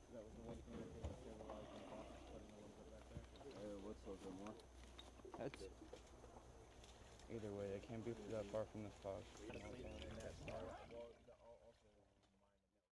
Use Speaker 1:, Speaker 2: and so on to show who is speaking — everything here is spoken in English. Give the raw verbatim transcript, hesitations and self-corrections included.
Speaker 1: That was the one thing that they stabilized and process, putting a little bit back there.
Speaker 2: Uh, what's those more?
Speaker 3: That's either way. They can't be that far from the spot.
Speaker 1: Just leave it in that spot.